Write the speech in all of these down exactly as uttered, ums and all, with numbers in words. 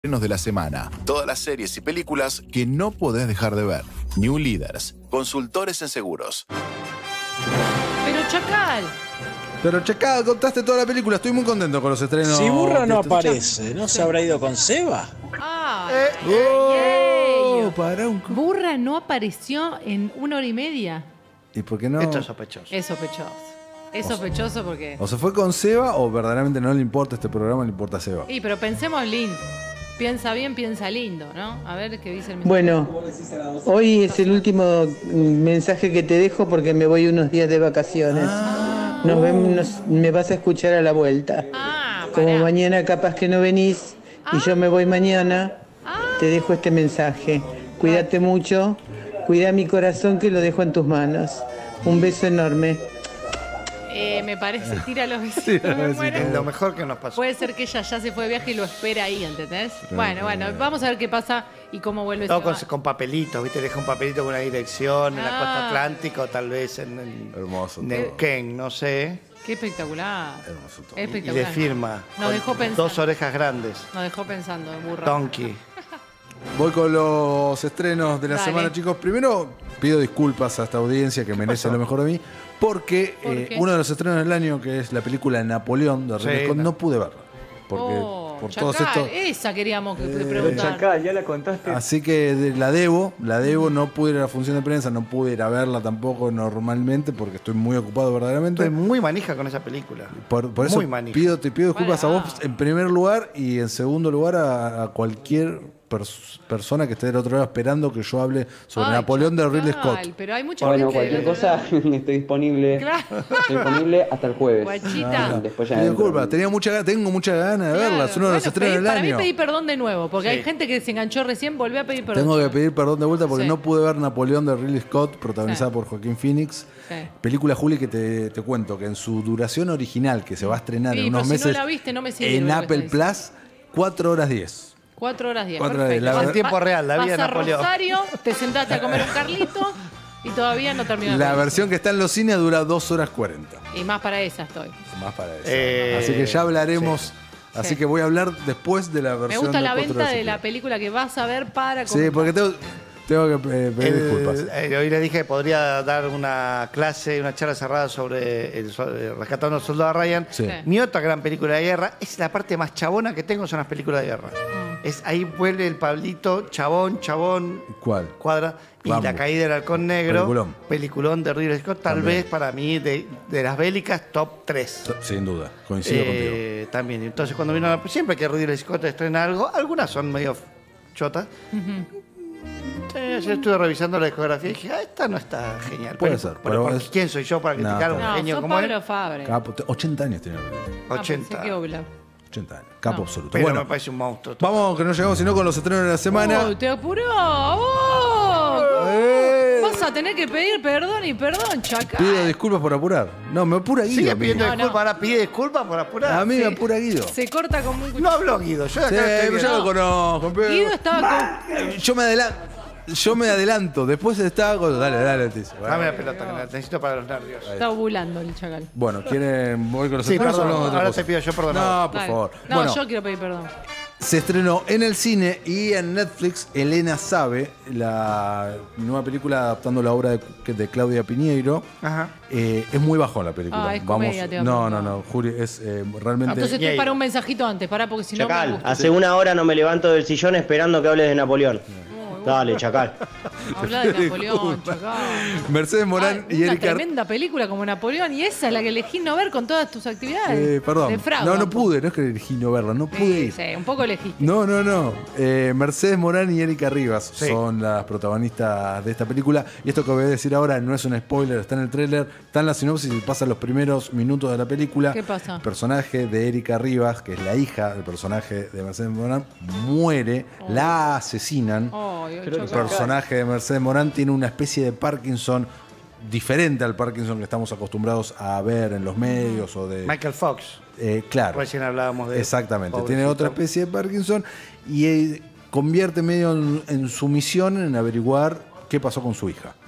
de la semana. Todas las series y películas que no podés dejar de ver. New Leaders, consultores en seguros. Pero Chacal. Pero Chacal, contaste toda la película. Estoy muy contento con los estrenos. Si Burra no de- aparece, ¿no se habrá ido con Seba? Ah, Eh, ey, oh, ey. para un... Burra no apareció en una hora y media. ¿Y por qué no? Esto es sospechoso. Es sospechoso. Es sospechoso porque... O se fue con Seba o verdaderamente no le importa este programa, le importa a Seba. Sí, pero pensemos lindo. Piensa bien, piensa lindo, ¿no? A ver qué dice el mensaje. Bueno, hoy es el último mensaje que te dejo porque me voy unos días de vacaciones. Nos vemos, nos- me vas a escuchar a la vuelta. Ah, Como pará. mañana capaz que no venís y yo me voy mañana, Ah. te dejo este mensaje. Cuídate mucho, cuida mi corazón que lo dejo en tus manos. Un beso enorme. Eh, me parece, tira los besitos. Tira los me besitos. muero. Es lo mejor que nos pasó. Puede ser que ella ya se fue de viaje y lo espera ahí, ¿entendés? Bueno, bueno, vamos a ver qué pasa y cómo vuelve Todo Seba. con, con papelitos, ¿viste? Deja un papelito con una dirección en la Ah. costa atlántica o tal vez en, en Hermoso. Neuquén, no sé. Qué espectacular. Hermoso todo. Y Espectacular. le firma. Nos con dejó pensando. Dos orejas grandes. Nos dejó pensando, burra. Donkey. Voy con los estrenos de la Dale. semana, chicos. Primero, pido disculpas a esta audiencia que merece pasó? lo mejor de mí, porque ¿Por eh, qué? uno de los estrenos del año, que es la película Napoleón de Ridley Sí, Scott, no. no pude verla. Porque Oh, por Chacal, todos estos... esa queríamos que Eh, preguntar. Chacal, ya la contaste. Así que de- la debo, la debo, no pude ir a la función de prensa, no pude ir a verla tampoco normalmente porque estoy muy ocupado verdaderamente. Estoy muy manija con esa película. Por, por eso muy manija. pido, te pido disculpas Bueno, a vos en primer lugar y en segundo lugar a, a cualquier pers- persona que esté del otro lado esperando que yo hable sobre Ay, Napoleón de Ridley Chacal, Scott. Pero hay mucha Bueno, gente... cualquier cosa, estoy disponible. Claro. Estoy disponible hasta el jueves. Guachita. Después ya Pido entro. disculpas, tenía mucha, tengo mucha ganas de verla, es uno de los Bueno, estrenos pedí- del para año. mí pedí perdón de nuevo, porque Sí. hay gente que se enganchó recién, volví a pedir perdón. Tengo que pedir perdón de vuelta porque Sí. no pude ver Napoleón de Ridley Scott, protagonizada Sí. por Joaquín Phoenix. Sí. Película, Juli, que te, te cuento que en su duración original, que se va a estrenar Sí, en unos pero si no meses la viste, no me sirve en lo que Apple estás Plus, cuatro horas diez. Cuatro horas diez, Cuatro horas perfecto. diez, la En tiempo real, la Vas vida de a Napoleón. Rosario, te sentaste a comer un carlito y todavía no terminó La película. versión que está en los cines dura dos horas cuarenta. Y más para esa estoy. Más para eso. Eh, Así que ya hablaremos. Así Sí. que voy a hablar después de la Me versión gusta de la cuatro venta horas y de la pico. película que vas a ver para Sí, comentar. porque tengo, tengo que eh, pedir El- disculpas. eh, hoy le dije que podría dar una clase, una charla cerrada sobre el, sol- eh, Rescatando al Soldado Ryan. Sí. Sí. Mi otra gran película de guerra es la parte más chabona que tengo, son las películas de guerra. Mm. Es ahí vuelve el Pablito, chabón, chabón, ¿Cuál? cuadra. Y Rambo. La caída del halcón negro. Peliculón. Peliculón de Ridley Scott. Tal También. vez para mí, de, de las bélicas, top tres. Sin duda, coincido Eh, también. Entonces, cuando vino, siempre que Ridley Scott estrena algo, algunas son medio chotas. Eh, yo estuve revisando la discografía y dije, ah, esta no está genial. Puede Pero- ser, pero pero porque es- ¿quién soy yo para No, criticar a un No, genio sos como Pablo él? Fabre. contigo. Capo, te- ochenta años tiene. Ah, ochenta. pensé que Obla. ochenta años. Capo No. absoluto. Pero Bueno, me parece un monstruo. vamos que no llegamos sino con los estrenos de la semana. Oh, te apuró. Oh. Eh. Vas a tener que pedir perdón y perdón, Chacal. Pido disculpas por apurar. No, me apura Guido. Sigue a mí. pidiendo No, disculpas, no. ahora pide disculpas por apurar. A mí me Sí. apura Guido. Se corta con muy... No habló Guido, yo de Sí, acá estoy yo viendo. lo conozco. pero- Guido estaba con... Yo me adelanto. Yo me adelanto. Después estaba con. Dale, dale, Tiz. Dame la pelota, que la necesito para los nervios. Está ovulando el Chacal. Bueno, ¿quieren voy con los Sí, estrenos perdón, o hablamos de otra ahora cosa? te pido yo perdón. No, por Dale. favor. No, bueno, yo quiero pedir perdón. se estrenó en el cine y en Netflix Elena Sabe, la nueva película adaptando la obra de, de Claudia Piñeiro. Ajá. Eh, es muy bajo la película. Ah, es comedia, te iba a no, preguntar. no, no, Juli, es eh, realmente. Entonces te Yay. para un mensajito antes, para porque si no me Chacal, gusta. hace una hora no me levanto del sillón esperando que hables de Napoleón. Dale, Chacal. Habla de Napoleón, Chacal. Mercedes Morán Ay, y una Erika. tremenda película como Napoleón y esa es la que elegí no ver con todas tus actividades. Eh, perdón. Defrauda No, no un poco. pude, no es que elegí no verla, no pude Sí, ir. sí, un poco elegiste. No, no, no. Eh, Mercedes Morán y Erika Rivas Sí. son las protagonistas de esta película. Y esto que voy a decir ahora no es un spoiler, está en el tráiler, está en la sinopsis y pasan los primeros minutos de la película. ¿Qué pasa? El personaje de Erika Rivas, que es la hija del personaje de Mercedes Morán, muere, la asesinan. Ay, El Chacal. personaje de Mercedes Morán tiene una especie de Parkinson diferente al Parkinson que estamos acostumbrados a ver en los medios o de... Michael Fox. Eh, claro. Recién hablábamos de Exactamente. Pobrecito. Tiene otra especie de Parkinson y eh, convierte medio en, en su misión en averiguar qué pasó con su hija.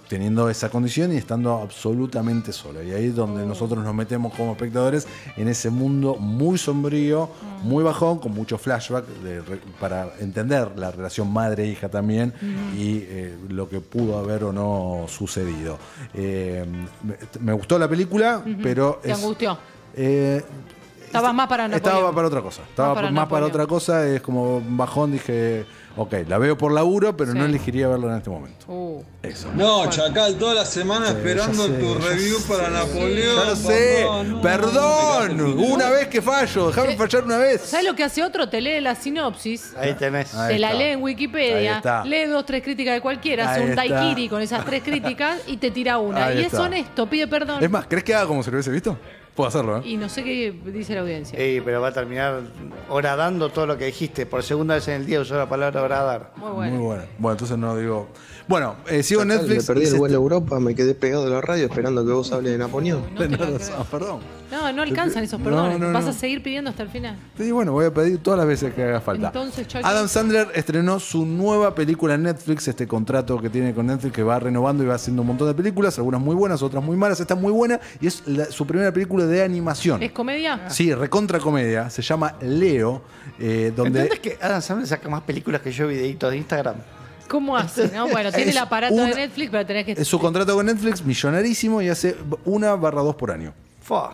teniendo esa condición y estando absolutamente sola. Y ahí es donde nosotros nos metemos como espectadores en ese mundo muy sombrío, muy bajón, con mucho flashback de, para entender la relación madre-hija también uh-huh. y eh, lo que pudo haber o no sucedido. Eh, me, me gustó la película, uh-huh. pero... ¿Te es, angustió? Eh, Estaba más para Napoleón. Estaba para otra cosa. Estaba más para, más para otra cosa. Es como bajón. Dije, ok, la veo por laburo, pero sí. no elegiría verla en este momento. Uh. Eso. No, Chacal, toda la semana sí, esperando sé, tu review para sé. Napoleón. Ya lo sé. No, Perdón. No, una vez que fallo. Déjame fallar una vez. ¿Sabes lo que hace otro? Te lee la sinopsis. Ahí tenés. Te Ahí la lee en Wikipedia. Lee dos, tres críticas de cualquiera. Hace un daiquiri con esas tres críticas y te tira una. Ahí y está. Es honesto. Pide perdón. Es más, ¿crees que haga como si lo hubiese visto? Puedo hacerlo, ¿eh? Y no sé qué dice la audiencia. Sí, pero va a terminar horadando todo lo que dijiste. Por segunda vez en el día usó la palabra horadar. Muy bueno. Muy bueno. Bueno, entonces no digo... Bueno, eh, sigo en Netflix. Me perdí el vuelo a Europa, me quedé pegado de la radio esperando que vos hables de Napoleón. No, no, no, perdón. No, no alcanzan esos perdones. No, no, Vas no. a seguir pidiendo hasta el final. Sí, bueno, voy a pedir todas las veces que haga falta. Entonces, Chucky. Adam Sandler estrenó su nueva película en Netflix, este contrato que tiene con Netflix que va renovando y va haciendo un montón de películas, algunas muy buenas, otras muy malas. Esta es muy buena y es la, su primera película de animación. ¿Es comedia? Sí, recontra comedia. Se llama Leo, eh, donde... ¿Entendés que Adam Sandler saca más películas que yo videitos de Instagram? ¿Cómo hace? No, bueno, tiene Es el aparato una- de Netflix, pero tenés que... Es su contrato con Netflix, millonarísimo, y hace una barra dos por año. Fua.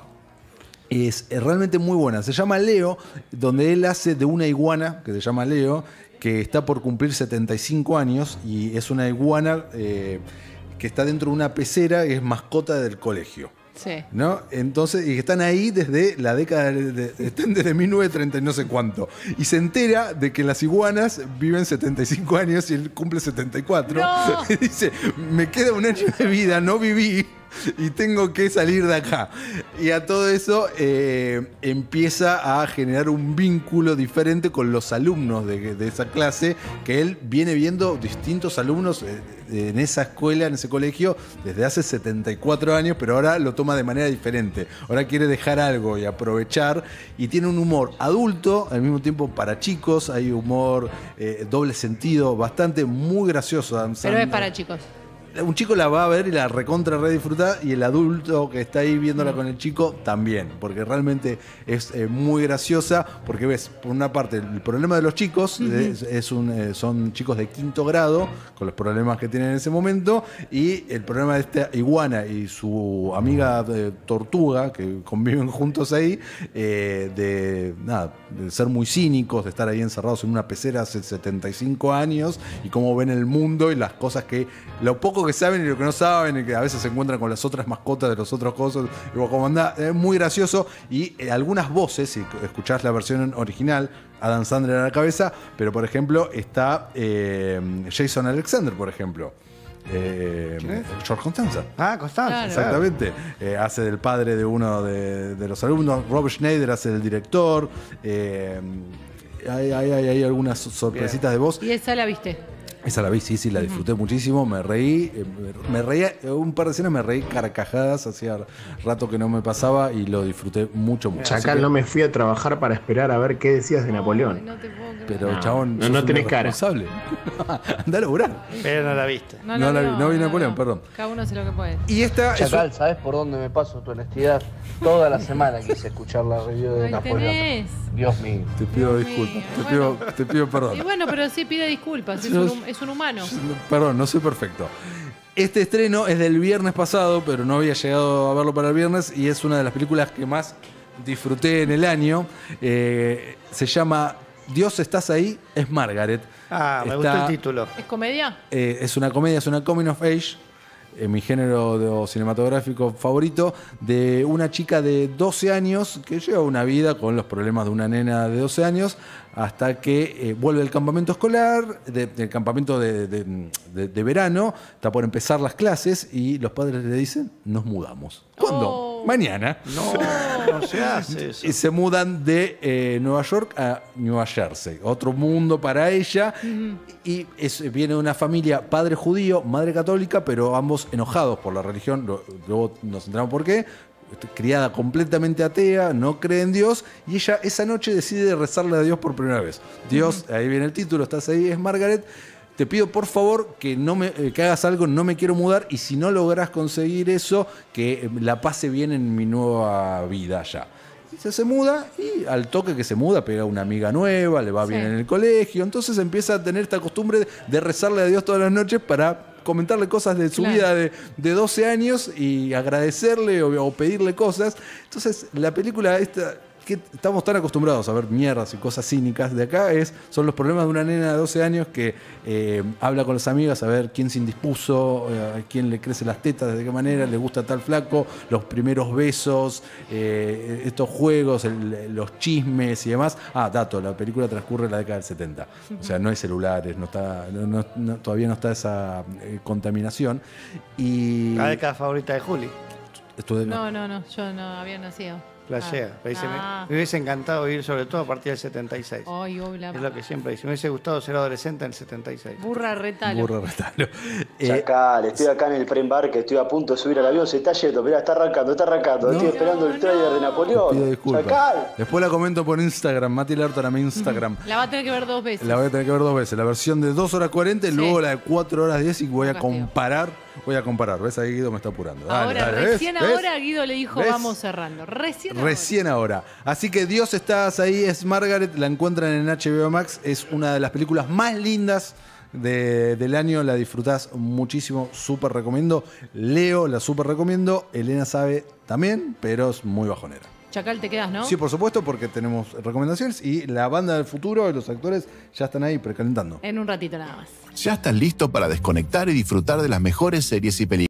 Es eh, realmente muy buena. Se llama Leo, donde él hace de una iguana, que se llama Leo, que está por cumplir setenta y cinco años, y es una iguana eh, que está dentro de una pecera y es mascota del colegio. Sí. ¿No? Entonces, y están ahí desde la década de, de- están desde mil novecientos treinta y no sé cuánto. Y se entera de que las iguanas viven setenta y cinco años y él cumple setenta y cuatro. No. Y dice, me queda un año de vida, no viví y tengo que salir de acá. Y a todo eso eh, empieza a generar un vínculo diferente con los alumnos de, de esa clase, que él viene viendo distintos alumnos eh, en esa escuela, en ese colegio, desde hace setenta y cuatro años, pero ahora lo toma de manera diferente. Ahora quiere dejar algo y aprovechar, y tiene un humor adulto, al mismo tiempo para chicos, hay humor eh, doble sentido, bastante, muy gracioso. Adam Pero es Sandler. para chicos. Un chico la va a ver y la recontra re disfruta, y el adulto que está ahí viéndola con el chico también, porque realmente es eh, muy graciosa, porque ves, por una parte, el problema de los chicos uh-huh. es, es un, eh, son chicos de quinto grado, con los problemas que tienen en ese momento, y el problema de esta iguana y su amiga de tortuga, que conviven juntos ahí, eh, de, nada, de ser muy cínicos, de estar ahí encerrados en una pecera hace setenta y cinco años, y cómo ven el mundo y las cosas que, lo poco que saben y lo que no saben, y que a veces se encuentran con las otras mascotas de los otros cosas, y vos como andá, es muy gracioso, y eh, algunas voces, si escuchás la versión original, Adam Sandler a la cabeza, pero por ejemplo está eh, Jason Alexander, por ejemplo. Eh, George Constanza. Ah, Constanza. Claro. Exactamente. Eh, hace del padre de uno de, de los alumnos. Rob Schneider hace del director. Eh, hay, hay, hay, hay algunas sorpresitas de voz. ¿Y esa la viste? Esa la vi, sí, sí, la disfruté uh-huh. muchísimo, me reí, eh, me reía, un par de escenas me reí carcajadas, hacía rato que no me pasaba y lo disfruté mucho, mucho. Chacal, que, no me fui a trabajar para esperar a ver qué decías de Napoleón. Ay, no te puedo creer. Pero No, chabón, no, no tenés cara. responsable. Andá a laburar. Pero no la viste. No, No no, la vi, no, no vi no, Napoleón, no. perdón. Cada uno hace lo que puede. Y esta es Chacal, ¿sabes por dónde me paso tu honestidad? Toda la semana quise escuchar la review de Ahí Napoleón. tenés. Dios mío. te pido Dios disculpas, mío. te Bueno. pido, te pido perdón. Y bueno, pero sí pide disculpas. Es Yo- un, hum- es un humano. Perdón, no soy perfecto. Este estreno es del viernes pasado, pero no había llegado a verlo para el viernes, y es una de las películas que más disfruté en el año. Eh, se llama Dios, ¿estás ahí? Es Margaret. Ah, me Está- gustó el título. ¿Es comedia? Eh, es una comedia, es una coming of age, en mi género de- cinematográfico favorito, de una chica de doce años que lleva una vida con los problemas de una nena de doce años, hasta que eh, vuelve al campamento escolar, de- del campamento de, de- de- de verano, está por empezar las clases, y los padres le dicen, nos mudamos. ¿Cuándo? Oh. Mañana. No, no se hace eso. Y se mudan de eh, Nueva York a Nueva Jersey. Otro mundo para ella. Uh-huh. Y es, viene de una familia, padre judío, madre católica, pero ambos enojados por la religión. Lo- Luego nos enteramos por qué. Criada completamente atea, no cree en Dios, y ella esa noche decide rezarle a Dios por primera vez. Dios, uh-huh. ahí viene el título, estás ahí, es Margaret. te pido por favor que, no me, eh, que hagas algo, no me quiero mudar, y si no lográs conseguir eso, que la pase bien en mi nueva vida ya. Y se, se muda, y al toque que se muda pega una amiga nueva, le va bien Sí. en el colegio, entonces empieza a tener esta costumbre de rezarle a Dios todas las noches para comentarle cosas de su Claro. vida de, de doce años y agradecerle o, o pedirle cosas. Entonces la película esta, que estamos tan acostumbrados a ver mierdas y cosas cínicas, de acá es son los problemas de una nena de doce años que eh, habla con las amigas a ver quién se indispuso, eh, a quién le crecen las tetas, de qué manera, le gusta tal flaco, los primeros besos, eh, estos juegos, el- los chismes y demás. Ah, dato, la película transcurre en la década del setenta. O sea, no hay celulares, no está, no- no- no- todavía no está esa eh, contaminación. Y La década favorita de Juli. estuve- No, no, no, yo no había nacido. Flashea. Ah. Me dice, me- Ah. me, hubiese encantado vivir sobre todo a partir del setenta y seis. Ay, oh, la Es lo que siempre dice. Me hubiese gustado ser adolescente en el setenta y seis. burra retalo. Burro retalo. Eh, Chacal, estoy acá en el pre-embarque, que estoy a punto de subir al avión, se está yendo, mirá, está arrancando, está arrancando, estoy esperando el trailer de Te Napoleón. pido disculpas. Chacal. Después la comento por Instagram, Mati Lerton a mi Instagram. La va a tener que ver dos veces. La voy a tener que ver dos veces. La versión de dos horas cuarenta y Sí. luego la de cuatro horas diez y voy a Castigo. comparar. Voy a comparar. ¿Ves? Ahí Guido me está apurando. Dale, Ahora, dale, ¿ves? recién ¿ves? ahora Guido le dijo ¿Ves? vamos cerrando. Recién ahora. Recién ahora. Así que Dios, estás ahí, es Margaret, la encuentran en H B O Max, es una de las películas más lindas de- del año, la disfrutás muchísimo, súper recomiendo. Leo, la súper recomiendo. Elena sabe también, pero es muy bajonera. Chacal, te quedas, ¿no? Sí, por supuesto, porque tenemos recomendaciones y la banda del futuro y los actores ya están ahí precalentando. En un ratito nada más. Ya estás listo para desconectar y disfrutar de las mejores series y películas.